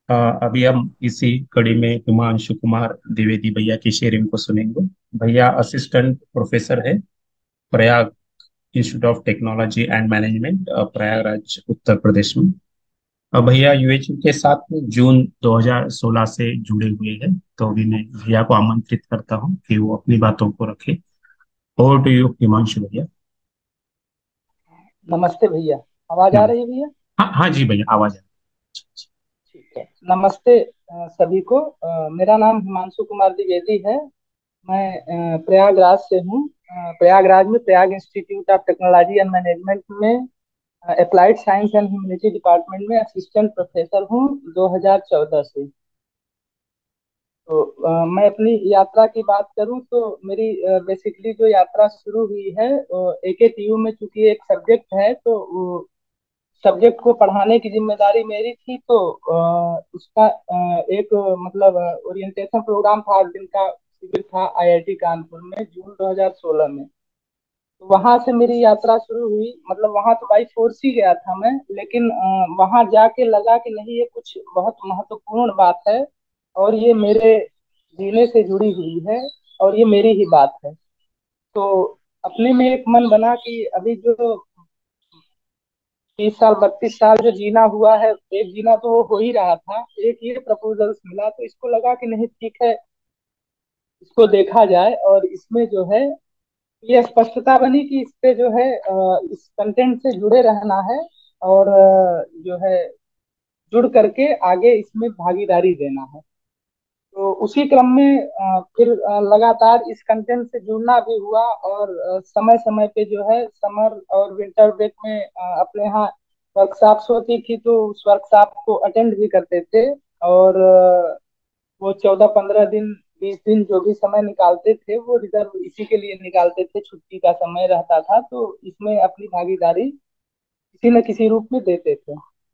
अ, अभी हम इसी कड़ी में हिमांशु कुमार द्विवेदी भैया की शेयरिंग को सुनेंगे। भैया असिस्टेंट प्रोफेसर है, Prayag institute of technology and management, Prayagraj Uttar Pradesh में। भैया यूएचयू के साथ में जून 2016 से जुड़े हुए हैं। तो अभी मैं भैया को आमंत्रित करता हूँ कि वो अपनी बातों को रखे। ओवर टू यू हिमांशु भैया। नमस्ते भैया। आवाज आ रही है नमस्ते। भैया? हाँ हाँ जी भैया, आवाज है। ठीक है। नमस्ते सभी को। मेरा नाम हिमांशु कुमार द्विवेदी है। मैं प्रयागराज से हूँ। प्रयागराज में Prayag institute of technology and management में applied science and humanity department में असिस्टेंट प्रोफेसर हूँ 2014 से। तो मैं अपनी यात्रा की बात करूं तो मेरी बेसिकली जो यात्रा शुरू हुई है, एकेटीयू में चूंकि एक सब्जेक्ट है तो सब्जेक्ट को पढ़ाने की जिम्मेदारी मेरी थी। तो उसका एक मतलब ओरिएंटेशन प्रोग्राम था, 8 दिन का शिविर था आईआईटी कानपुर में जून 2016 में। तो वहां से मेरी यात्रा शुरू हुई। मतलब वहां तो बाई फोर्स ही गया था मैं, लेकिन वहां जाके लगा कि नहीं, ये कुछ बहुत महत्वपूर्ण बात है और ये मेरे जीने से जुड़ी हुई है और ये मेरी ही बात है। तो अपने में एक मन बना कि अभी जो 30 साल 32 साल जो जीना हुआ है, एक जीना तो वो हो ही रहा था, एक ये प्रपोजल्स मिला तो इसको लगा कि नहीं, ठीक है, इसको देखा जाए। और इसमें जो है ये स्पष्टता बनी कि इस पे जो है इस कंटेंट से जुड़े रहना है और जो है जुड़ करके आगे इसमें भागीदारी देना है। तो उसी क्रम में फिर लगातार इस कंटेंट से जुड़ना भी हुआ और समय समय पे जो है समर और विंटर ब्रेक में अपने यहाँ वर्कशॉप्स होती थी तो उस वर्कशॉप को अटेंड भी करते थे। और वो 14 15 दिन 20 दिन जो भी समय निकालते थे वो रिजर्व इसी के लिए निकालते थे, छुट्टी का समय रहता था तो इसमें अपनी भागीदारी किसी न किसी रूप में देते थे।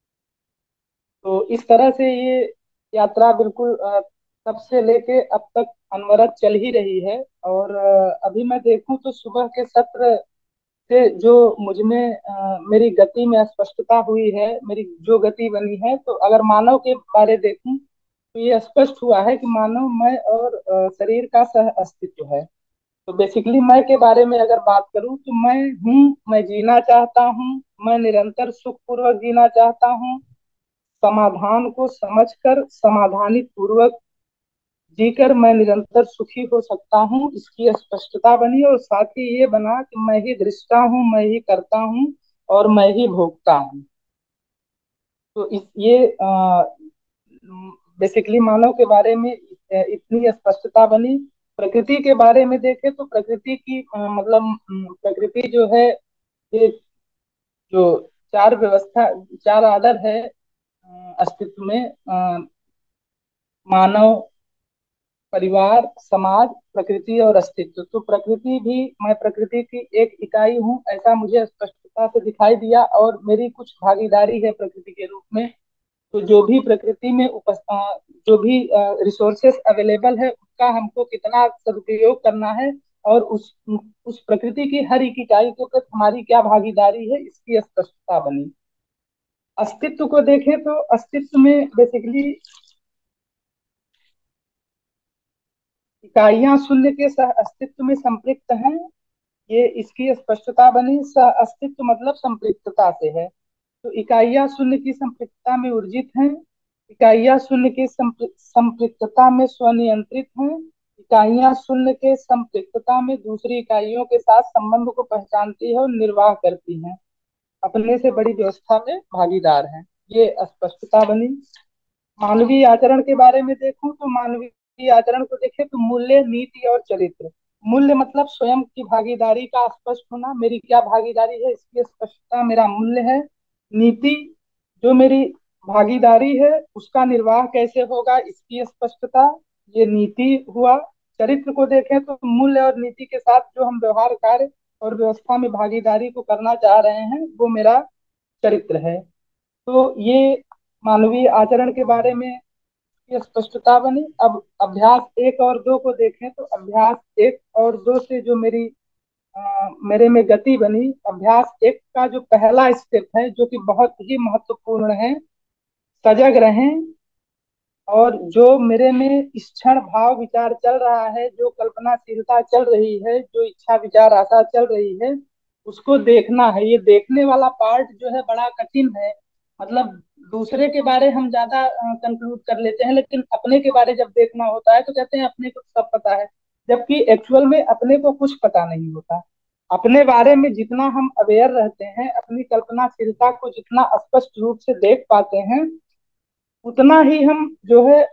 तो इस तरह से ये यात्रा बिल्कुल तब से लेके अब तक अनवरत चल ही रही है। और अभी मैं देखूं तो सुबह के सत्र से जो मुझ में मेरी गति में स्पष्टता हुई है, मेरी जो गति बनी है, तो अगर मानव के बारे देखूं तो ये स्पष्ट हुआ है कि मानव मैं और शरीर का सह अस्तित्व है। तो बेसिकली मैं के बारे में अगर बात करूं तो मैं हूँ, मैं जीना चाहता हूँ, मैं निरंतर सुखपूर्वक जीना चाहता हूँ, समाधान को समझकर समाधानी पूर्वक जीकर मैं निरंतर सुखी हो सकता हूँ, इसकी स्पष्टता बनी। और साथ ही ये बना कि मैं ही दृष्टा हूँ, मैं ही करता हूँ और मैं ही भोगता हूँ। तो इस ये बेसिकली मानव के बारे में इतनी स्पष्टता बनी। प्रकृति के बारे में देखें तो प्रकृति की मतलब प्रकृति जो है, ये जो चार व्यवस्था, चार आर्डर है अस्तित्व में, मानव, परिवार, समाज, प्रकृति और अस्तित्व। तो प्रकृति भी, मैं प्रकृति की एक इकाई हूँ ऐसा मुझे स्पष्टता से दिखाई दिया और मेरी कुछ भागीदारी है प्रकृति के रूप में। तो जो भी प्रकृति में जो भी रिसोर्सेस अवेलेबल है उसका हमको कितना सदुपयोग करना है और उस प्रकृति की हर एक इकाई के प्रति हमारी क्या भागीदारी है, इसकी स्पष्टता बनी। अस्तित्व को देखें तो अस्तित्व में बेसिकली इकाइयां शून्य के सह अस्तित्व में संपृक्त हैं, ये इसकी स्पष्टता बनी। सह अस्तित्व मतलब संपृक्तता से है। तो इकाइयां शून्य की संपृक्तता में ऊर्जित हैं, इकाइयां शून्य की संपृक्तता में स्वनियंत्रित हैं, इकाइयां शून्य के संपृक्तता में दूसरी इकाइयों के साथ संबंध को पहचानती है और निर्वाह करती हैं, अपने से बड़ी व्यवस्था में भागीदार हैं, ये स्पष्टता बनी। मानवीय आचरण के बारे में देखूं तो मानवीय आचरण को देखें तो मूल्य, नीति और चरित्र। मूल्य मतलब स्वयं की भागीदारी का स्पष्ट होना, मेरी क्या भागीदारी है इसकी स्पष्टता मेरा मूल्य है। नीति, जो मेरी भागीदारी है उसका निर्वाह कैसे होगा इसकी स्पष्टता, ये नीति हुआ। चरित्र को देखें तो मूल्य और नीति के साथ जो हम व्यवहार, कार्य और व्यवस्था में भागीदारी को करना चाह रहे हैं वो मेरा चरित्र है। तो ये मानवीय आचरण के बारे में ये स्पष्टता बनी। अब अभ्यास 1 और 2 को देखें तो अभ्यास 1 और 2 से जो मेरे में गति बनी, अभ्यास 1 का जो पहला स्टेप है जो कि बहुत ही महत्वपूर्ण है, सजग रहें, और जो मेरे में इच्छा भाव विचार चल रहा है, जो कल्पनाशीलता चल रही है, जो इच्छा विचार आशा चल रही है, उसको देखना है। ये देखने वाला पार्ट जो है बड़ा कठिन है। मतलब दूसरे के बारे हम ज्यादा कंक्लूड कर लेते हैं, लेकिन अपने के बारे जब देखना होता है तो कहते हैं अपने को सब पता है, जबकि एक्चुअल में अपने को कुछ पता नहीं होता। अपने बारे में जितना हम अवेयर रहते हैं, अपनी कल्पनाशीलता को जितना स्पष्ट रूप से देख पाते हैं, उतना ही हम जो है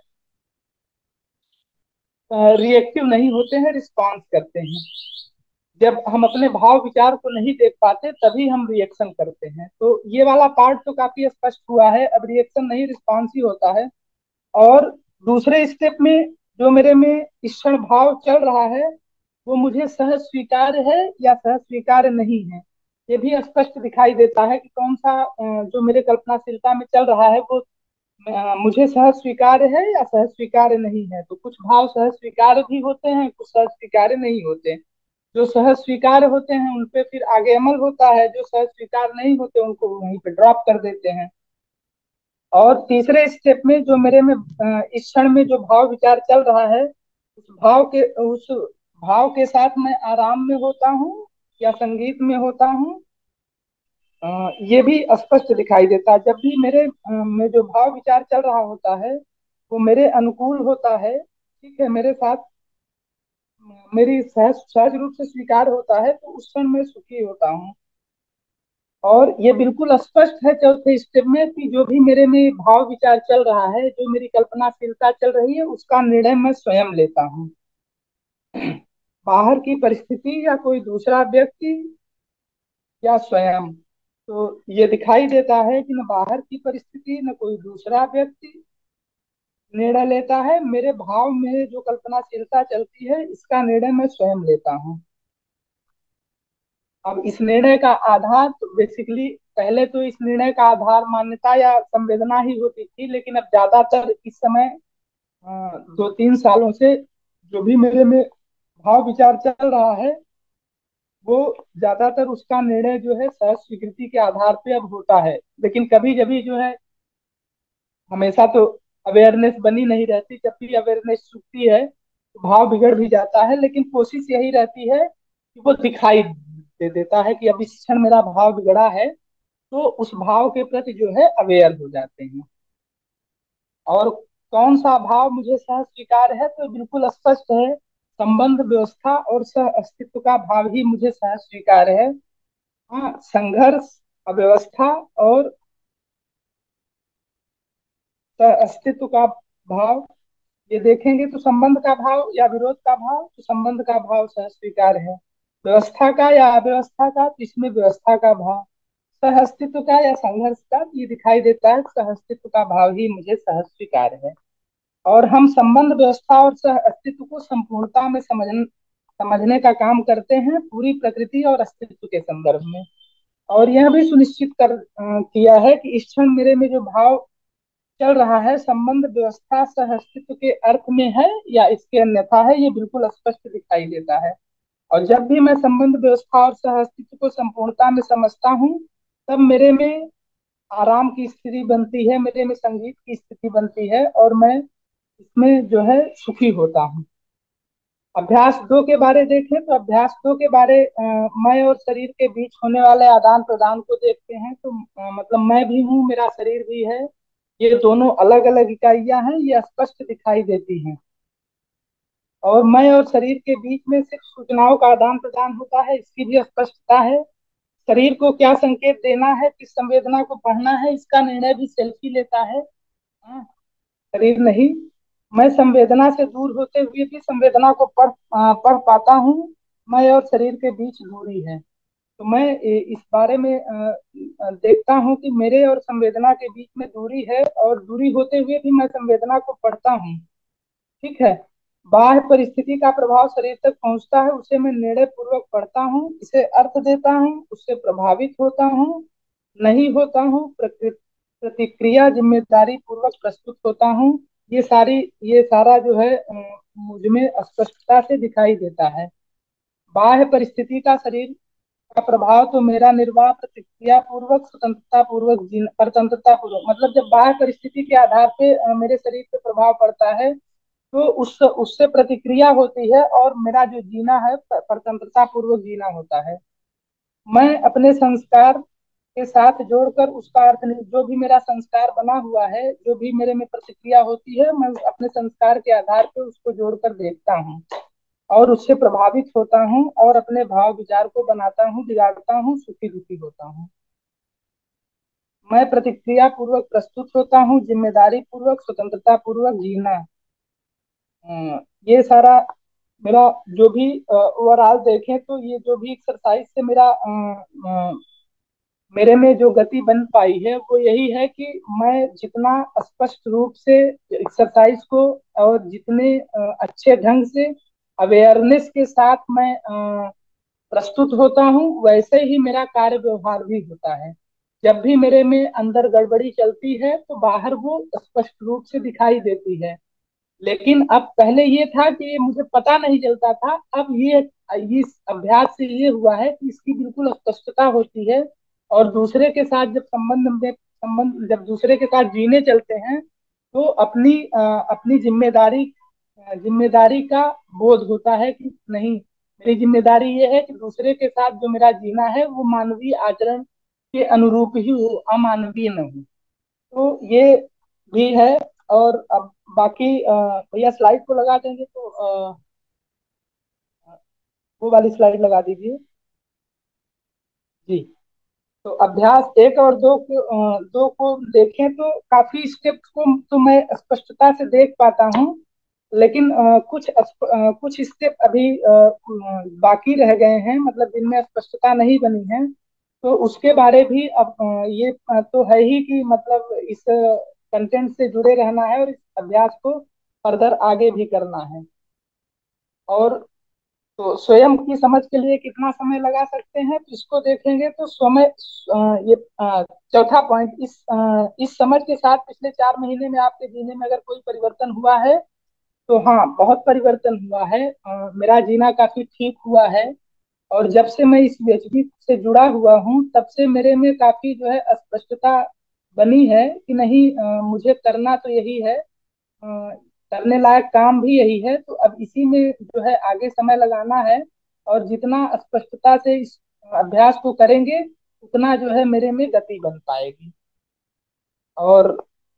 रिएक्टिव नहीं होते हैं, रिस्पॉन्स करते हैं। जब हम अपने भाव विचार को नहीं देख पाते तभी हम रिएक्शन करते हैं। तो ये वाला पार्ट तो काफी स्पष्ट हुआ है, अब रिएक्शन नहीं रिस्पॉन्स ही होता है। और दूसरे स्टेप में जो मेरे में ईक्षण भाव चल रहा है, वो मुझे सहज स्वीकार है या सहज स्वीकार नहीं है, ये भी स्पष्ट दिखाई देता है कि कौन सा जो मेरे कल्पनाशीलता में चल रहा है वो मुझे सहज स्वीकार्य है या सहज स्वीकार्य नहीं है। तो कुछ भाव सहज स्वीकार्य भी होते हैं, कुछ सहज स्वीकार्य नहीं होते। जो सहज स्वीकार्य होते हैं उन पे फिर आगे अमल होता है, जो सहज स्वीकार नहीं होते उनको वहीं पे ड्रॉप कर देते हैं। और तीसरे स्टेप में जो मेरे में इस क्षण में जो भाव विचार चल रहा है, उस भाव के साथ मैं आराम में होता हूँ या संगीत में होता हूँ, ये भी स्पष्ट दिखाई देता है। जब भी मेरे में जो भाव विचार चल रहा होता है वो मेरे अनुकूल होता है, ठीक है, मेरे साथ मेरी सहज सहज रूप से स्वीकार होता है, तो उस क्षण मैं सुखी होता हूँ। और ये बिल्कुल स्पष्ट है चौथे स्टेप में कि जो भी मेरे में भाव विचार चल रहा है, जो मेरी कल्पनाशीलता चल रही है, उसका निर्णय मैं स्वयं लेता हूँ। बाहर की परिस्थिति या कोई दूसरा व्यक्ति या स्वयं। तो ये दिखाई देता है कि न बाहर की परिस्थिति न कोई दूसरा व्यक्ति निर्णय लेता है, मेरे भाव में जो कल्पनाशीलता चलती है इसका निर्णय मैं स्वयं लेता हूँ। अब इस निर्णय का आधार तो बेसिकली पहले तो इस निर्णय का आधार मान्यता या संवेदना ही होती थी, लेकिन अब ज्यादातर इस समय 2-3 सालों से जो भी मेरे में भाव विचार चल रहा है, वो ज्यादातर उसका निर्णय जो है सहज स्वीकृति के आधार पे अब होता है। लेकिन कभी कभी जो है, हमेशा तो अवेयरनेस बनी नहीं रहती, जब भी अवेयरनेस छूटती है तो भाव बिगड़ भी जाता है। लेकिन कोशिश यही रहती है कि वो दिखाई दे देता है कि अब इस क्षण मेरा भाव बिगड़ा है, तो उस भाव के प्रति जो है अवेयर हो जाते हैं। और कौन सा भाव मुझे सह स्वीकार है, तो बिल्कुल स्पष्ट है, संबंध व्यवस्था और सह अस्तित्व का भाव ही मुझे सह स्वीकार है। हाँ, संघर्ष, अव्यवस्था और सह अस्तित्व का भाव ये देखेंगे तो संबंध का भाव या विरोध का भाव, तो संबंध का भाव सह स्वीकार है। व्यवस्था का या अव्यवस्था का, तो इसमें व्यवस्था का भाव। सह अस्तित्व का या संघर्ष का, तो ये दिखाई देता है सह अस्तित्व का भाव ही मुझे सह स्वीकार है। और हम संबंध व्यवस्था और सह अस्तित्व को संपूर्णता में समझने का काम करते हैं, पूरी प्रकृति और अस्तित्व के संदर्भ में। और यह भी सुनिश्चित किया है कि इस क्षण मेरे में जो भाव चल रहा है, संबंध व्यवस्था सह अस्तित्व के अर्थ में है या इसके अन्यथा है, ये बिल्कुल स्पष्ट दिखाई देता है। और जब भी मैं संबंध व्यवस्था और सह अस्तित्व को संपूर्णता में समझता हूँ, तब मेरे में आराम की स्थिति बनती है, मेरे में संगीत की स्थिति बनती है, और मैं इसमें जो है सुखी होता हूँ। अभ्यास 2 के बारे देखें तो अभ्यास 2 के बारे मैं और शरीर के बीच होने वाले आदान प्रदान को देखते हैं। तो मतलब मैं भी हूँ, मेरा शरीर भी है, ये दोनों अलग अलग इकाइयां हैं, ये स्पष्ट दिखाई देती हैं। और मैं और शरीर के बीच में सिर्फ सूचनाओं का आदान प्रदान होता है, इसकी भी स्पष्टता है। शरीर को क्या संकेत देना है, किस संवेदना को पढ़ना है, इसका निर्णय भी सेल्फ ही लेता है। हाँ, शरीर नहीं। मैं संवेदना से दूर होते हुए भी संवेदना को पढ़ पाता हूँ। मैं और शरीर के बीच दूरी है। तो मैं इस बारे में देखता हूँ कि मेरे और संवेदना के बीच में दूरी है, और दूरी होते हुए भी मैं संवेदना को पढ़ता हूँ। ठीक है। बाह्य परिस्थिति का प्रभाव शरीर तक पहुंचता है, उसे मैं निर्णय पूर्वक पढ़ता हूँ, इसे अर्थ देता हूँ, उससे प्रभावित होता हूँ, नहीं होता हूँ, प्रतिक्रिया जिम्मेदारी पूर्वक प्रस्तुत होता हूँ। ये सारा जो है मुझ में स्पष्टता से दिखाई देता है। बाह्य परिस्थिति का शरीर का प्रभाव तो मेरा निर्वाह प्रतिक्रिया पूर्वक स्वतंत्रता पूर्वक जीना, परतंत्रता पूर्वक, मतलब जब बाह्य परिस्थिति के आधार पे मेरे शरीर पे प्रभाव पड़ता है तो उस उससे प्रतिक्रिया होती है, और मेरा जो जीना है परतंत्रता पूर्वक जीना होता है। मैं अपने संस्कार के साथ जोड़कर उसका अर्थ नहीं, जो भी मेरा संस्कार बना हुआ है, जो भी मेरे में प्रतिक्रिया होती है, मैं अपने संस्कार के आधार पे उसको जोड़कर देखता हूँ और उससे प्रभावित होता हूँ और अपने भाव विचार को बनाता हूँ, बिगाड़ता हूँ, सुखी दुखी होता हूँ। मैं प्रतिक्रिया पूर्वक प्रस्तुत होता हूँ, जिम्मेदारी पूर्वक स्वतंत्रता पूर्वक जीना। ये सारा मेरा जो भी ओवरऑल देखें तो ये जो भी एक्सरसाइज से मेरे में जो गति बन पाई है वो यही है कि मैं जितना स्पष्ट रूप से एक्सरसाइज को और जितने अच्छे ढंग से अवेयरनेस के साथ मैं प्रस्तुत होता हूँ, वैसे ही मेरा कार्य व्यवहार भी होता है। जब भी मेरे में अंदर गड़बड़ी चलती है तो बाहर वो स्पष्ट रूप से दिखाई देती है। लेकिन अब पहले ये था कि ये मुझे पता नहीं चलता था, अब ये इस अभ्यास से ये हुआ है कि इसकी बिल्कुल स्पष्टता होती है। और दूसरे के साथ जब संबंध जब दूसरे के साथ जीने चलते हैं तो अपनी जिम्मेदारी का बोध होता है कि नहीं, मेरी जिम्मेदारी ये है कि दूसरे के साथ जो मेरा जीना है वो मानवीय आचरण के अनुरूप ही हो, अमानवीय न हो। तो ये भी है। और अब बाकी भैया स्लाइड को लगा देंगे तो वो वाली स्लाइड लगा दीजिए जी। तो अभ्यास एक और दो को देखें तो काफी स्टेप्स को तो मैं स्पष्टता से देख पाता हूँ, लेकिन कुछ स्टेप अभी बाकी रह गए हैं, मतलब जिनमें स्पष्टता नहीं बनी है। तो उसके बारे भी अब ये तो है ही कि मतलब इस कंटेंट से जुड़े रहना है और इस अभ्यास को फर्दर आगे भी करना है। और तो स्वयं की समझ के लिए कितना समय लगा सकते हैं तो इसको देखेंगे तो समय ये चौथा पॉइंट, इस समझ के साथ पिछले 4 महीने में आपके जीने में अगर कोई परिवर्तन हुआ है तो हाँ, बहुत परिवर्तन हुआ है। मेरा जीना काफी ठीक हुआ है। और जब से मैं इस पीएचडी से जुड़ा हुआ हूँ तब से मेरे में काफी जो है स्पष्टता बनी है कि नहीं, मुझे करना तो यही है, करने लायक काम भी यही है, तो अब इसी में जो है आगे समय लगाना है। और जितना स्पष्टता से इस अभ्यास को करेंगे उतना जो है मेरे में गति बन पाएगी। और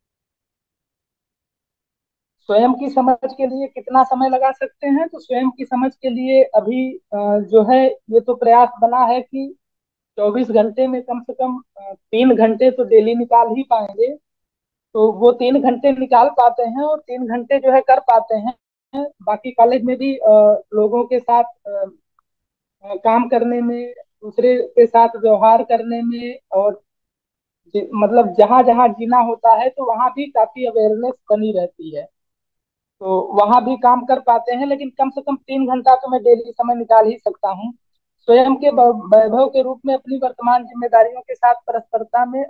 स्वयं की समझ के लिए कितना समय लगा सकते हैं तो स्वयं की समझ के लिए अभी जो है ये तो प्रयास बना है कि 24 घंटे में कम से कम 3 घंटे तो डेली निकाल ही पाएंगे। तो वो 3 घंटे निकाल पाते हैं और 3 घंटे जो है कर पाते हैं। बाकी कॉलेज में भी लोगों के साथ काम करने में, दूसरे के साथ व्यवहार करने में, और मतलब जहां जहां जीना होता है तो वहां भी काफी अवेयरनेस बनी रहती है। तो वहां भी काम कर पाते हैं, लेकिन कम से कम 3 घंटा तो मैं डेली समय निकाल ही सकता हूँ। स्वयं के वैभव के रूप में अपनी वर्तमान जिम्मेदारियों के साथ परस्परता में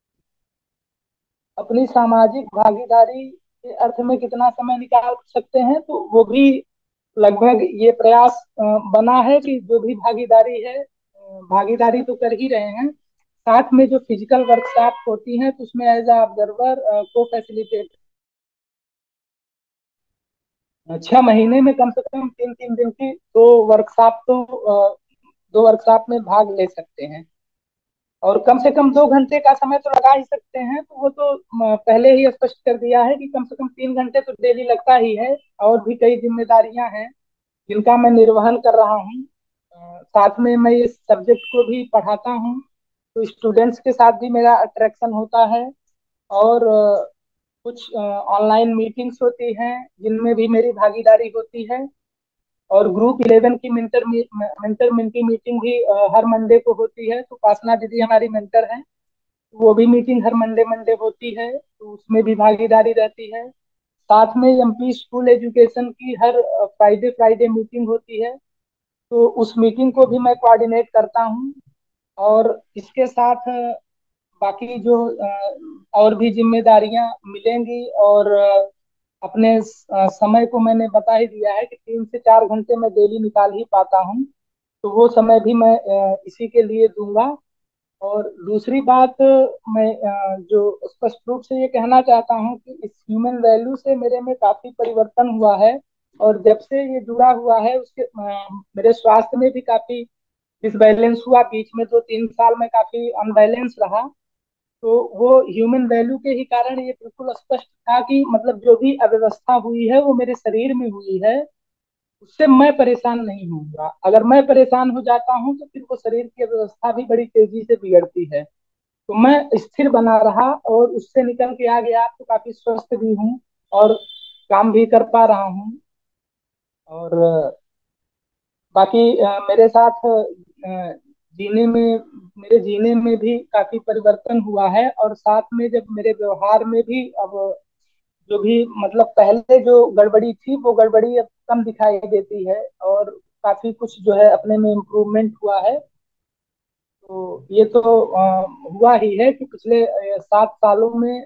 अपनी सामाजिक भागीदारी के अर्थ में कितना समय निकाल सकते हैं तो वो भी लगभग ये प्रयास बना है कि जो भी भागीदारी है, भागीदारी तो कर ही रहे हैं। साथ में जो फिजिकल वर्कशॉप होती हैं तो उसमें एज अ ऑब्जर्वर को फैसिलिटेट 6 महीने में कम से कम 3 3 दिन की दो वर्कशॉप में भाग ले सकते हैं। और कम से कम 2 घंटे का समय तो लगा ही सकते हैं, तो वो तो पहले ही स्पष्ट कर दिया है कि कम से कम 3 घंटे तो डेली लगता ही है। और भी कई जिम्मेदारियां हैं जिनका मैं निर्वहन कर रहा हूँ। साथ में मैं इस सब्जेक्ट को भी पढ़ाता हूँ, तो स्टूडेंट्स के साथ भी मेरा अट्रैक्शन होता है। और कुछ ऑनलाइन मीटिंग्स होती हैं जिनमें भी मेरी भागीदारी होती है। और ग्रुप 11 की मेंटर मेंटी मीटिंग भी हर मंडे को होती है, तो उपासना दीदी हमारी मेंटर हैं, वो भी मीटिंग हर मंडे मंडे होती है, तो उसमें भी भागीदारी रहती है। साथ में एमपी स्कूल एजुकेशन की हर फ्राइडे फ्राइडे मीटिंग होती है, तो उस मीटिंग को भी मैं कोऑर्डिनेट करता हूँ। और इसके साथ बाकी जो और भी जिम्मेदारियां मिलेंगी, और समय को मैंने बता ही दिया है कि 3 से 4 घंटे मैं डेली निकाल ही पाता हूँ। तो वो समय भी मैं इसी के लिए दूंगा। और दूसरी बात, मैं जो स्पष्ट रूप से ये कहना चाहता हूँ कि इस ह्यूमन वैल्यू से मेरे में काफी परिवर्तन हुआ है। और जब से ये जुड़ा हुआ है उसके मेरे स्वास्थ्य में भी काफी डिसबैलेंस हुआ। बीच में 2-3 साल में काफी अनबैलेंस रहा। तो वो ह्यूमन वैल्यू के ही कारण ये बिल्कुल स्पष्ट था कि मतलब जो भी अव्यवस्था हुई है वो मेरे शरीर में हुई है। उससे मैं परेशान नहीं होऊंगा। अगर मैं परेशान हो जाता हूँ तो फिर वो शरीर की अव्यवस्था भी बड़ी तेजी से बिगड़ती है। तो मैं स्थिर बना रहा और उससे निकल के आ गया तो काफी स्वस्थ भी हूँ और काम भी कर पा रहा हूँ। और बाकी मेरे साथ जीने में मेरे जीने में भी काफी परिवर्तन हुआ है। और साथ में जब मेरे व्यवहार में भी अब जो भी मतलब पहले जो गड़बड़ी थी वो गड़बड़ी अब कम दिखाई देती है। और काफी कुछ जो है अपने में इम्प्रूवमेंट हुआ है। तो ये तो हुआ ही है कि पिछले 7 सालों में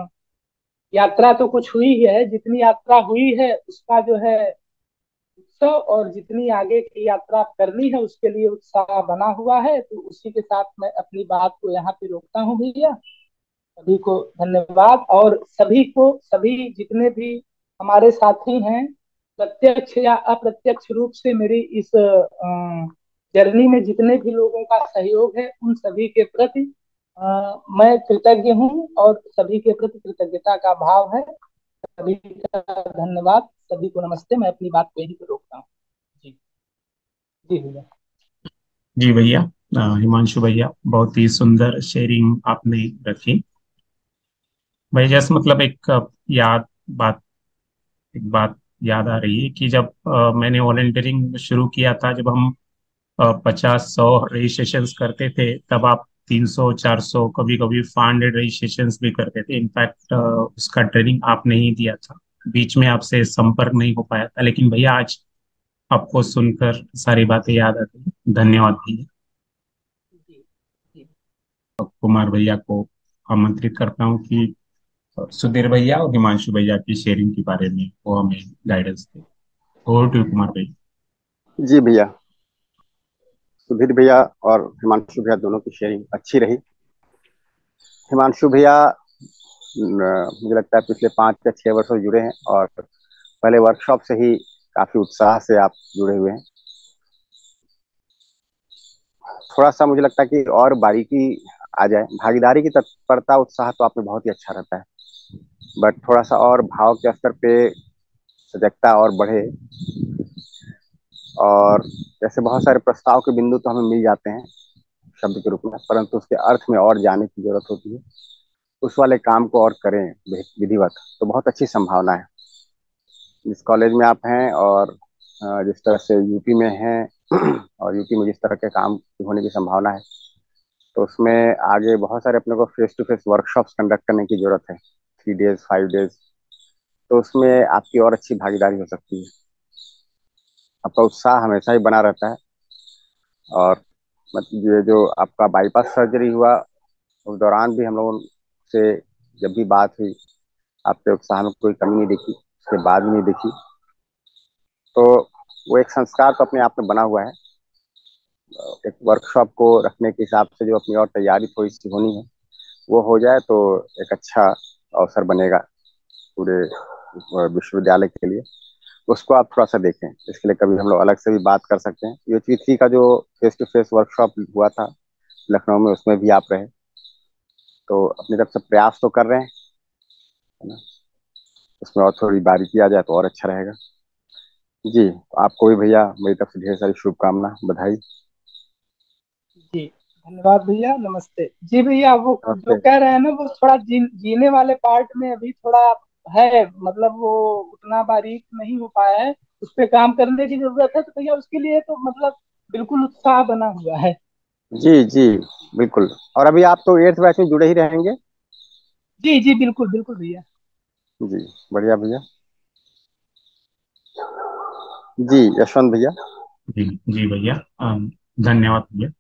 यात्रा तो कुछ हुई ही है। जितनी यात्रा हुई है उसका जो है उत्सव, और जितनी आगे की यात्रा करनी है उसके लिए उत्साह बना हुआ है। तो उसी के साथ मैं अपनी बात को यहाँ पे रोकता हूँ भैया। सभी को धन्यवाद। और सभी को, सभी जितने भी हमारे साथी हैं, प्रत्यक्ष या अप्रत्यक्ष रूप से मेरी इस जर्नी में जितने भी लोगों का सहयोग है उन सभी के प्रति मैं कृतज्ञ हूँ और सभी के प्रति कृतज्ञता का भाव है। सभी का धन्यवाद। सभी को नमस्ते। मैं अपनी बात को यहीं पर रोकता हूँ। जी। जी भैया। जी भैया, हिमांशु भैया, बहुत ही सुंदर शेयरिंग आपने रखी। भाई जैसे मतलब एक याद बात एक बात याद आ रही है कि जब मैंने वॉलंटियरिंग शुरू किया था, जब हम 50-100 रजिस्ट्रेशंस करते थे, तब आप 300-400, कभी कभी 500 रजिस्ट्रेशंस भी करते थे। इनफैक्ट उसका ट्रेनिंग आपने ही दिया था। बीच में आपसे संपर्क नहीं हो पाया था, लेकिन भैया आज आपको सुनकर सारी बातें याद आ गई। धन्यवाद भैया। जी। जी। कुमार भैया को आमंत्रित करता हूँ कि सुधीर भैया और हिमांशु भैया की शेयरिंग के बारे में वो हमें गाइडेंस दे। ओवर टू कुमार भैया। जी भैया, सुधीर भैया और हिमांशु भैया दोनों की शेयरिंग अच्छी रही। हिमांशु भैया मुझे लगता है पिछले 5 या 6 वर्षों से जुड़े हैं और पहले वर्कशॉप से ही काफी उत्साह से आप जुड़े हुए हैं। थोड़ा सा मुझे लगता है कि और बारीकी आ जाए, भागीदारी की तत्परता उत्साह तो आप में बहुत ही अच्छा रहता है, बट थोड़ा सा और भाव के स्तर पे सजगता और बढ़े। और जैसे बहुत सारे प्रस्ताव के बिंदु तो हमें मिल जाते हैं शब्द के रूप में, परंतु उसके अर्थ में और जाने की जरूरत होती है। उस वाले काम को और करें विधिवत, तो बहुत अच्छी संभावना है जिस कॉलेज में आप हैं। और जिस तरह से यूपी में हैं और यूपी में जिस तरह के काम होने की संभावना है, तो उसमें आगे बहुत सारे अपने को face to face workshops conduct करने की जरूरत है, 3 डेज 5 डेज। तो उसमें आपकी और अच्छी भागीदारी हो सकती है। आपका उत्साह हमेशा ही बना रहता है। और मतलब ये जो आपका बाईपास सर्जरी हुआ उस दौरान भी हम लोगों से जब भी बात हुई, आपके उत्साह में कोई कमी नहीं दिखी, उसके बाद भी नहीं दिखी। तो वो एक संस्कार तो अपने आप में बना हुआ है। एक वर्कशॉप को रखने के हिसाब से जो अपनी और तैयारी थोड़ी सी होनी है वो हो जाए तो एक अच्छा अवसर बनेगा पूरे विश्वविद्यालय के लिए। उसको आप थोड़ा सा देखें, इसके लिए कभी हम लोग अलग से भी बात कर सकते हैं। UHV3 का जो फेस टू फेस वर्कशॉप हुआ था लखनऊ में, उसमें भी आप रहे, तो अपनी तरफ से प्रयास तो कर रहे हैं, है ना। उसमें और थोड़ी बारीकी आ जाए तो और अच्छा रहेगा। जी, आपको भी भैया मेरी तरफ से ढेर सारी शुभकामना, बधाई। जी धन्यवाद भैया। नमस्ते। जी भैया, वो जो नमस्ते। कह रहे हैं ना वो थोड़ा जीने वाले पार्ट में अभी थोड़ा है, मतलब वो उतना बारीक नहीं हो पाया है। उस पे काम करने की जरूरत है। तो भैया उसके लिए तो मतलब बिल्कुल उत्साह बना हुआ है। जी जी, बिल्कुल। और अभी आप तो 8th बैच में जुड़े ही रहेंगे। जी जी बिल्कुल बिल्कुल भैया। जी, बढ़िया भैया। जी, यशवंत भैया। जी जी भैया, धन्यवाद भैया।